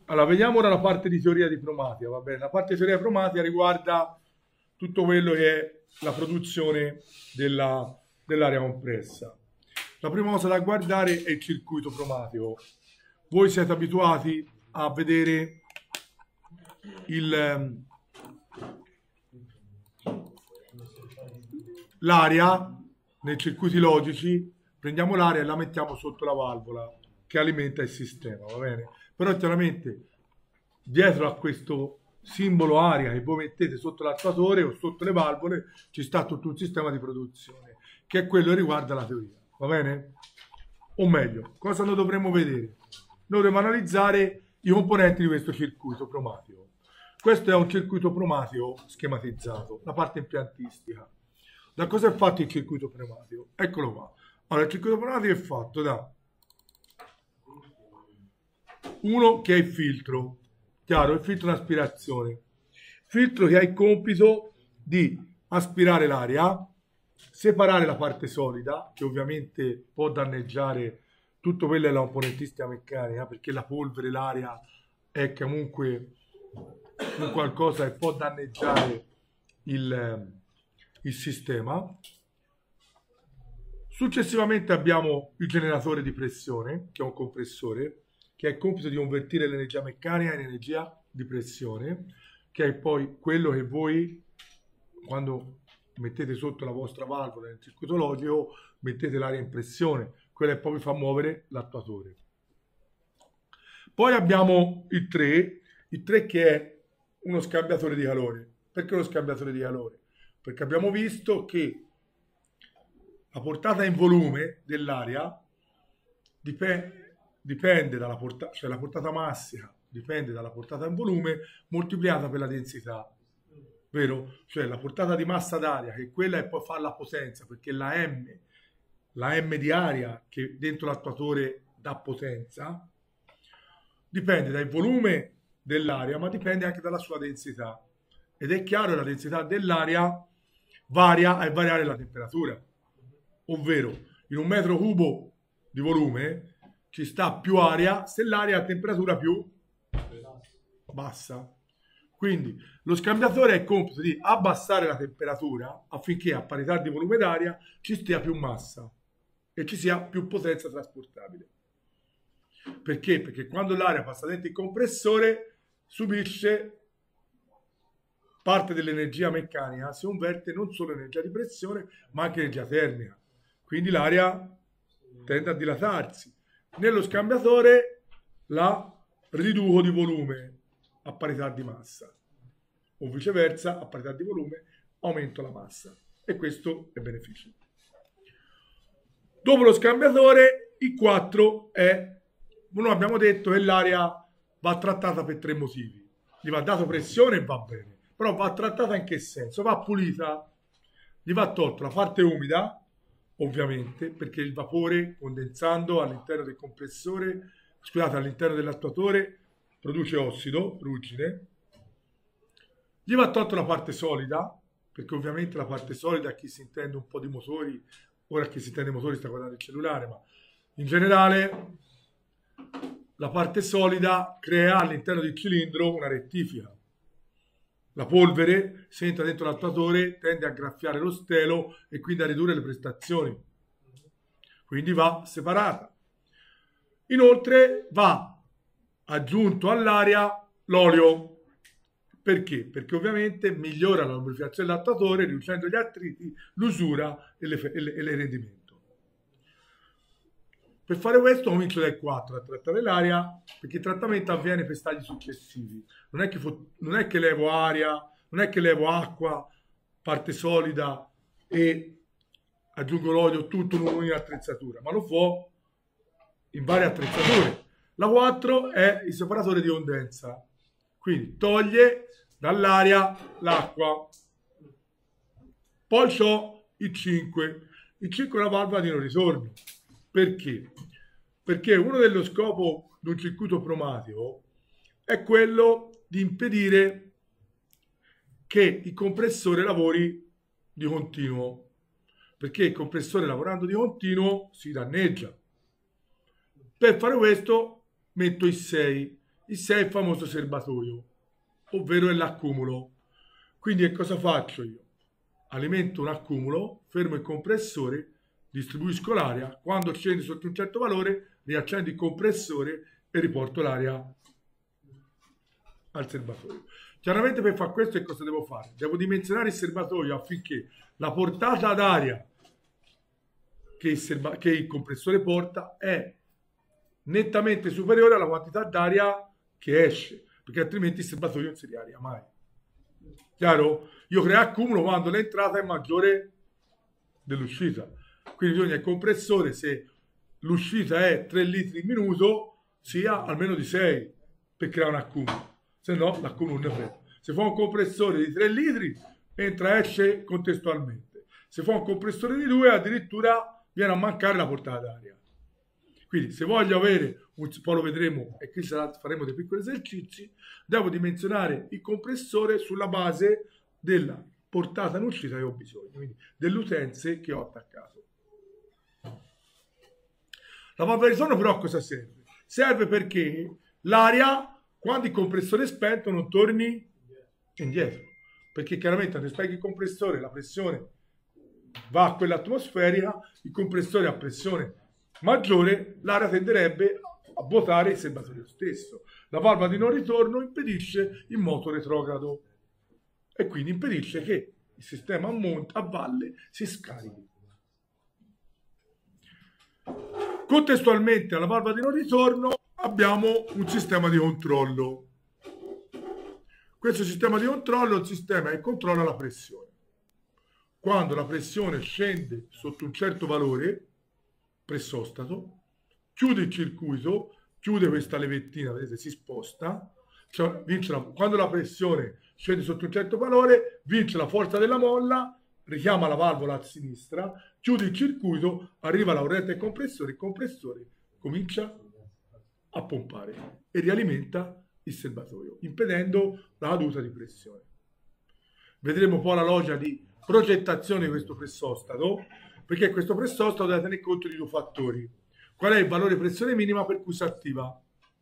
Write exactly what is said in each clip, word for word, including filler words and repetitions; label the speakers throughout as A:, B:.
A: Allora, vediamo ora la parte di teoria di Promatia, va bene? La parte di teoria di Promatia riguarda tutto quello che è la produzione della- dell'aria compressa. La prima cosa da guardare è il circuito promatico. Voi siete abituati a vedere il, ehm, l'aria nei circuiti logici, prendiamo l'aria e la mettiamo sotto la valvola che alimenta il sistema, va bene? Però chiaramente dietro a questo simbolo aria che voi mettete sotto l'attuatore o sotto le valvole ci sta tutto un sistema di produzione, che è quello che riguarda la teoria, va bene? O meglio, cosa noi dovremmo vedere? Noi dovremmo analizzare i componenti di questo circuito promatico. Questo è un circuito promatico schematizzato, la parte impiantistica. Da cosa è fatto il circuito pneumatico? Eccolo qua. Allora, il circuito pneumatico è fatto da uno che è il filtro, chiaro, il filtro d'aspirazione. Filtro che ha il compito di aspirare l'aria, separare la parte solida, che ovviamente può danneggiare tutto quello che è la componentistica meccanica, perché la polvere, l'aria è comunque un qualcosa che può danneggiare il, il sistema. Successivamente abbiamo il generatore di pressione, che è un compressore, che ha il compito di convertire l'energia meccanica in energia di pressione, che è poi quello che voi, quando mettete sotto la vostra valvola nel circuito logico, mettete l'aria in pressione, quella che poi vi fa muovere l'attuatore. Poi abbiamo il tre, il tre che è uno scambiatore di calore. Perché uno scambiatore di calore? Perché abbiamo visto che la portata in volume dell'aria dipende, dipende dalla portata, cioè la portata massima dipende dalla portata in volume moltiplicata per la densità, vero? Cioè la portata di massa d'aria, che quella è poi fa la potenza, perché la M, la M di aria che dentro l'attuatore dà potenza, dipende dal volume dell'aria, ma dipende anche dalla sua densità. Ed è chiaro che la densità dell'aria varia a variare la temperatura. Ovvero, in un metro cubo di volume ci sta più aria se l'aria ha temperatura più bassa. Quindi lo scambiatore ha il compito di abbassare la temperatura affinché a parità di volume d'aria ci stia più massa e ci sia più potenza trasportabile. Perché? Perché quando l'aria passa dentro il compressore subisce parte dell'energia meccanica, si converte non solo in energia di pressione ma anche in energia termica. Quindi l'aria tende a dilatarsi. Nello scambiatore la riduco di volume a parità di massa o viceversa, a parità di volume aumento la massa e questo è beneficio. Dopo lo scambiatore il quattro è, noi abbiamo detto che l'aria va trattata per tre motivi. Gli va dato pressione e va bene, però va trattata in che senso? Va pulita, gli va tolta la parte umida, ovviamente, perché il vapore condensando all'interno del compressore, scusate, all'interno dell'attuatore produce ossido, ruggine. Gli va tolta la parte solida, perché ovviamente la parte solida, a chi si intende un po' di motori, ora a chi si intende motori sta guardando il cellulare, ma in generale la parte solida crea all'interno del cilindro una rettifica. La polvere, se entra dentro l'attuatore, tende a graffiare lo stelo e quindi a ridurre le prestazioni. Quindi va separata. Inoltre va aggiunto all'aria l'olio. Perché? Perché ovviamente migliora la lubrificazione dell'attuatore, riducendo gli attriti, l'usura e, le, e, le, e il rendimento. Per fare questo comincio dal quattro a trattare l'aria, perché il trattamento avviene per stadi successivi. Non è che, non è che levo aria, non è che levo acqua, parte solida e aggiungo l'olio tutto in un'unica attrezzatura, ma lo fa in varie attrezzature. La quattro è il separatore di condensa, quindi toglie dall'aria l'acqua. Poi c'ho il cinque. Il cinque è una valvola di non ritorno. Perché? Perché uno dello scopo di un circuito pneumatico è quello di impedire che il compressore lavori di continuo. Perché il compressore lavorando di continuo si danneggia. Per fare questo metto il sei, il sei è il famoso serbatoio, ovvero è l'accumulo. Quindi che cosa faccio io? Alimento un accumulo, fermo il compressore, distribuisco l'aria, quando scende sotto un certo valore riaccendo il compressore e riporto l'aria al serbatoio. Chiaramente per fare questo che cosa devo fare? Devo dimensionare il serbatoio affinché la portata d'aria che il, serba- che il compressore porta è nettamente superiore alla quantità d'aria che esce, perché altrimenti il serbatoio non si riaria mai. Chiaro? Io creo accumulo quando l'entrata è maggiore dell'uscita. Quindi bisogna il compressore, se l'uscita è tre litri in minuto, sia almeno di sei per creare un accumulo. Se no, l'accumulo non ne prende. Se fa un compressore di tre litri, entra e esce contestualmente. Se fa un compressore di due, addirittura viene a mancare la portata d'aria. Quindi, se voglio avere, un, poi lo vedremo, e qui sarà, faremo dei piccoli esercizi, devo dimensionare il compressore sulla base della portata in uscita che ho bisogno, quindi delle utenze che ho attaccato. La valvola di ritorno però a cosa serve? Serve perché l'aria, quando il compressore è spento, non torni indietro, perché chiaramente quando spegni il compressore la pressione va a quella atmosferica, il compressore a pressione maggiore, l'aria tenderebbe a vuotare il serbatoio stesso. La valvola di non ritorno impedisce il moto retrogrado e quindi impedisce che il sistema a monte, a valle, si scarichi. Contestualmente alla valvola di non ritorno abbiamo un sistema di controllo. Questo sistema di controllo è un sistema che controlla la pressione. Quando la pressione scende sotto un certo valore, pressostato, chiude il circuito, chiude questa levettina, vedete, si sposta, cioè vince la, quando la pressione scende sotto un certo valore, vince la forza della molla, richiama la valvola a sinistra, chiude il circuito, arriva la corrente del compressore, il compressore comincia a pompare e rialimenta il serbatoio, impedendo la caduta di pressione. Vedremo poi la logica di progettazione di questo pressostato, perché questo pressostato deve tenere conto di due fattori. Qual è il valore di pressione minima per cui si attiva?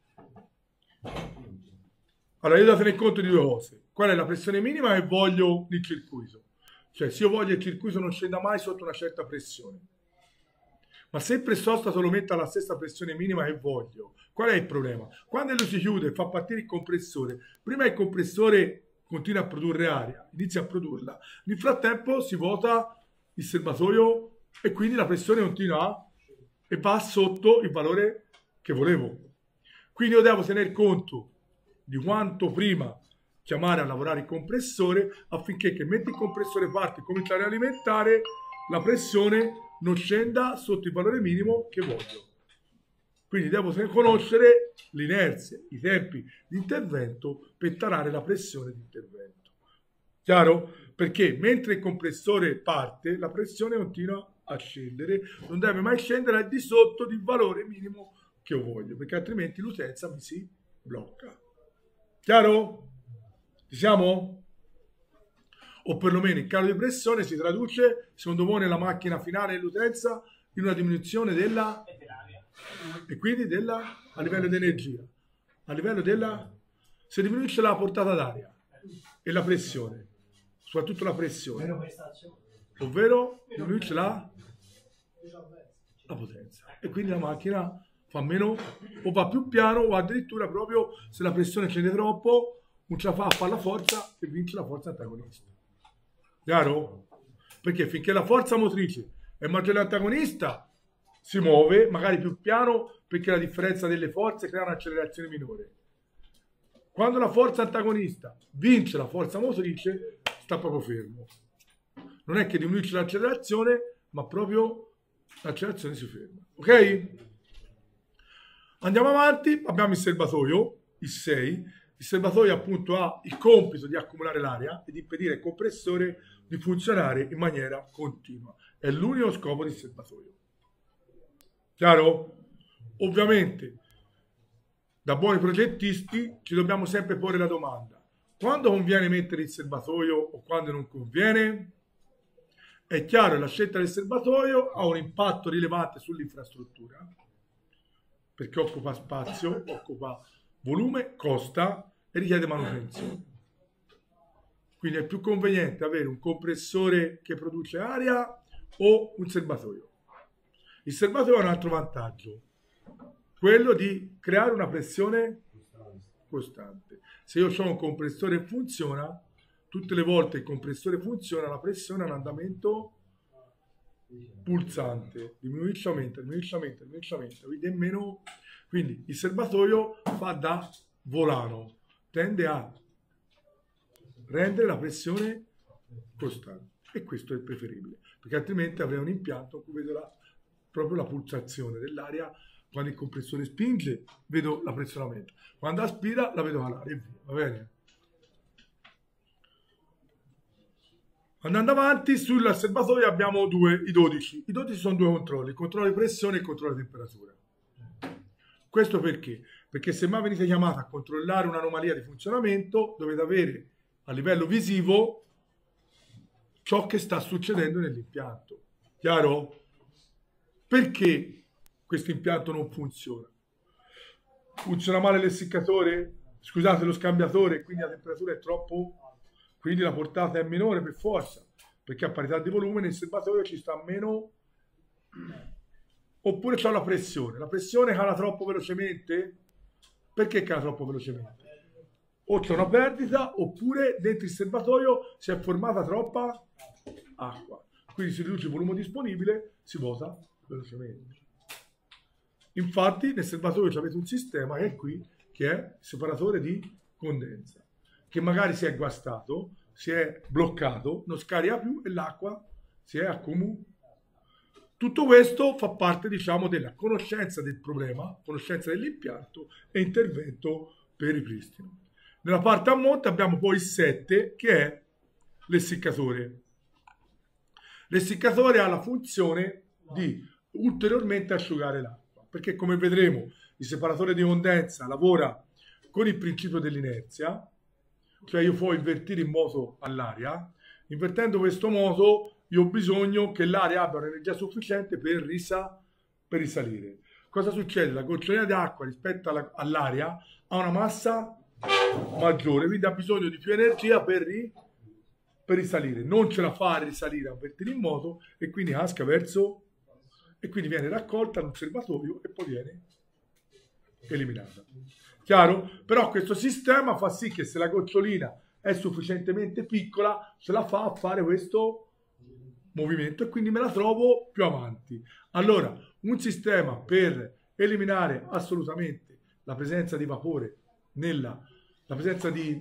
A: Allora io devo tenere conto di due cose. Qual è la pressione minima che voglio nel circuito? Cioè se io voglio che il circuito non scenda mai sotto una certa pressione. Ma se il pressostato lo mette alla stessa pressione minima che voglio, qual è il problema? Quando lui si chiude e fa partire il compressore, prima il compressore continua a produrre aria, inizia a produrla, nel frattempo si vuota il serbatoio e quindi la pressione continua a, e va sotto il valore che volevo. Quindi io devo tener conto di quanto prima chiamare a lavorare il compressore affinché che mentre il compressore parte e comincia a rialimentare, la pressione non scenda sotto il valore minimo che voglio. Quindi devo conoscere l'inerzia, i tempi di intervento per tarare la pressione di intervento. Chiaro? Perché mentre il compressore parte, la pressione continua a scendere, non deve mai scendere al di sotto del valore minimo che io voglio, perché altrimenti l'utenza mi si blocca. Chiaro? Ci siamo? O perlomeno il calo di pressione si traduce, secondo voi, nella macchina finale dell'utenza in una diminuzione della... e quindi della, a livello di energia, a livello della... se diminuisce la portata d'aria e la pressione, soprattutto la pressione, ovvero diminuisce la, la potenza e quindi la macchina fa meno o va più piano o addirittura proprio se la pressione scende troppo non ce la fa a fare la forza e vince la forza antagonista. Chiaro? Perché finché la forza motrice è maggiore dell'antagonista si muove magari più piano perché la differenza delle forze crea un'accelerazione minore. Quando la forza antagonista vince la forza motrice sta proprio fermo. Non è che diminuisce l'accelerazione, ma proprio l'accelerazione si ferma. Ok? Andiamo avanti, abbiamo il serbatoio, il sei. Il serbatoio appunto ha il compito di accumulare l'aria e di impedire al compressore di funzionare in maniera continua. È l'unico scopo del serbatoio. Chiaro? Ovviamente, da buoni progettisti ci dobbiamo sempre porre la domanda: quando conviene mettere il serbatoio o quando non conviene? È chiaro che la scelta del serbatoio ha un impatto rilevante sull'infrastruttura, perché occupa spazio, occupa volume costa e richiede manutenzione. Quindi è più conveniente avere un compressore che produce aria o un serbatoio. Il serbatoio ha un altro vantaggio, quello di creare una pressione costante. Se io ho un compressore che funziona, tutte le volte il compressore funziona, la pressione ha un andamento pulsante, diminuisce, aumenta, diminuisce, aumenta, diminuisce, aumenta, quindi è meno. Quindi il serbatoio fa da volano, tende a rendere la pressione costante e questo è il preferibile, perché altrimenti avrei un impianto in cui vedo la, proprio la pulsazione dell'aria. Quando il compressore spinge vedo la pressione aumenta, quando aspira la vedo calare e via, va bene? Andando avanti, sul serbatoio abbiamo due, i dodici. I dodici sono due controlli, il controllo di pressione e il controllo di temperatura. Questo perché? Perché se mai venite chiamati a controllare un'anomalia di funzionamento, dovete avere a livello visivo ciò che sta succedendo nell'impianto. Chiaro? Perché questo impianto non funziona? Funziona male l'essiccatore? Scusate, lo scambiatore, quindi la temperatura è troppo... Quindi la portata è minore per forza, perché a parità di volume nel serbatoio ci sta meno, oppure c'è la pressione. La pressione cala troppo velocemente. Perché cala troppo velocemente? O c'è una perdita, oppure dentro il serbatoio si è formata troppa acqua. Quindi si riduce il volume disponibile, si vuota velocemente. Infatti nel serbatoio avete un sistema che è qui, che è il separatore di condensa, che magari si è guastato, si è bloccato, non scarica più e l'acqua si è accumulata. Tutto questo fa parte, diciamo, della conoscenza del problema, conoscenza dell'impianto e intervento per ripristino. Nella parte a monte abbiamo poi il sette, che è l'essiccatore. L'essiccatore ha la funzione di ulteriormente asciugare l'acqua, perché come vedremo il separatore di condensa lavora con il principio dell'inerzia, cioè io può invertire il moto all'aria. Invertendo questo moto io ho bisogno che l'aria abbia un'energia sufficiente per, risa, per risalire. Cosa succede? La gocciolina d'acqua rispetto all'aria ha una massa maggiore, quindi ha bisogno di più energia per, ri, per risalire. Non ce la fa a risalire, a invertire il moto e quindi casca verso e quindi viene raccolta in un serbatoio e poi viene eliminata. Chiaro? Però questo sistema fa sì che se la gocciolina è sufficientemente piccola ce la fa a fare questo movimento e quindi me la trovo più avanti. Allora, un sistema per eliminare assolutamente la presenza di vapore nella la presenza di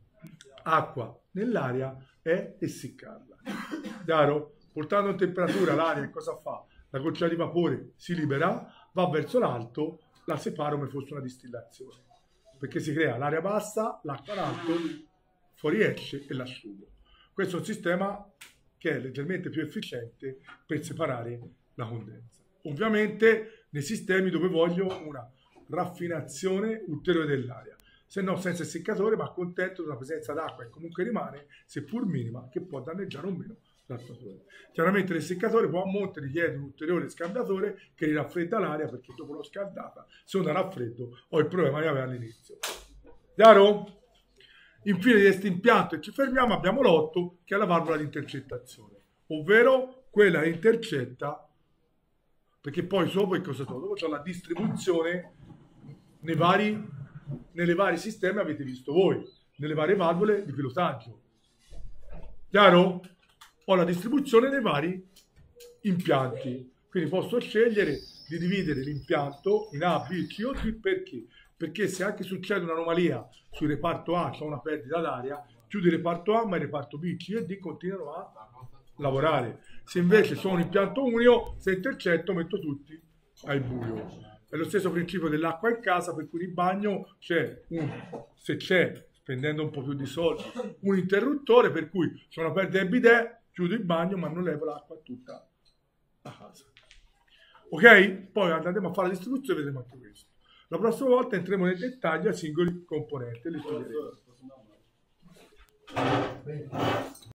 A: acqua nell'aria è essiccarla. Chiaro? Portando in temperatura l'aria cosa fa? La goccia di vapore si libera, va verso l'alto, la separo come fosse una distillazione, perché si crea l'aria bassa, l'acqua in alto, fuoriesce e l'asciugo. Questo è un sistema che è leggermente più efficiente per separare la condensa. Ovviamente nei sistemi dove voglio una raffinazione ulteriore dell'aria, se no senza essiccatore, ma contento della presenza d'acqua che comunque rimane, seppur minima, che può danneggiare o meno l'attuatore. Chiaramente l'essiccatore può a monte richiede un ulteriore scaldatore che riraffredda l'aria, perché dopo l'ho scaldata, se non a raffreddo ho il problema che aveva all'inizio. Chiaro? Infine di questo impianto, e ci fermiamo, abbiamo l'otto, che è la valvola di intercettazione, ovvero quella che intercetta, perché poi dopo che cosa trovo? Dopo c'è la distribuzione nei vari, nelle vari sistemi, avete visto voi, nelle varie valvole di pilotaggio. Chiaro? Ho la distribuzione nei vari impianti, quindi posso scegliere di dividere l'impianto in A, B, C o D. Perché? Perché se anche succede un'anomalia sul reparto A, c'è una perdita d'aria, chiudo il reparto A, ma il reparto B, C e D continuano a lavorare. Se invece sono un impianto unico, se intercetto metto tutti al buio. È lo stesso principio dell'acqua in casa, per cui in bagno c'è un, se c'è, spendendo un po' più di soldi, un interruttore, per cui c'è una perdita di bidet, chiudo il bagno ma non levo l'acqua tutta a casa. Ok? Poi andremo a fare la distribuzione e vedremo anche questo. La prossima volta entreremo nel dettaglio a singoli componenti e li studieremo.